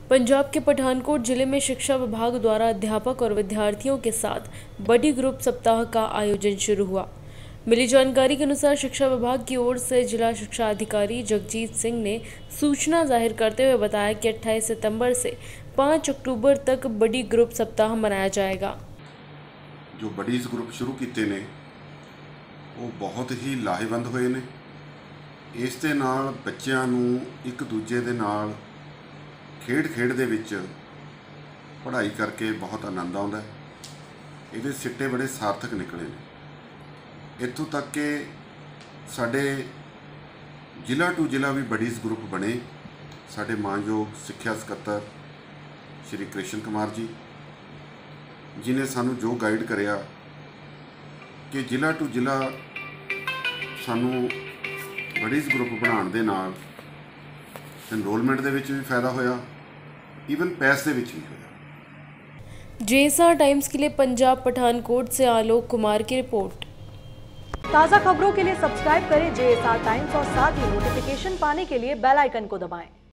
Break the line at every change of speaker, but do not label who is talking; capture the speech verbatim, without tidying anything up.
पंजाब के पठानकोट जिले में शिक्षा विभाग द्वारा अध्यापक और विद्यार्थियों के साथ बडी ग्रुप सप्ताह का आयोजन शुरू हुआ। मिली जानकारी के अनुसार शिक्षा विभाग की ओर से जिला शिक्षा अधिकारी जगजीत सिंह ने सूचना जाहिर करते हुए बताया कि अट्ठाईस सितंबर से पाँच अक्टूबर तक बडी ग्रुप सप्ताह मनाया जाएगा।
जो बडीज ग्रुप शुरू किए ने वो बहुत ही लाहेवंद हुए ने। इस दे नाल बच्चों नूं एक दूजे दे नाल खेड खेड दे विच पढ़ाई करके बहुत आनंद आता है। ये सिट्टे बड़े सार्थक निकले ने। इत्थों तक कि साडे जिला टू जिला भी बडीज ग्रुप बने। साडे मानयोग सिक्ख्या सकत्तर श्री कृष्ण कुमार जी जिन्हें सानू जो गाइड करिया कि जिला टू जिला सानू बडीज ग्रुप बनाने दे नाल एनरोलमेंट दे विच भी फायदा होया, ईवन पैस दे विच भी होया।
जेएसआर टाइम्स के लिए पंजाब पठानकोट से आलोक कुमार की रिपोर्ट।
ताज़ा खबरों के लिए सब्सक्राइब करें जेएसआर टाइम्स और साथ ही नोटिफिकेशन पाने के लिए बेल आइकन को दबाएं।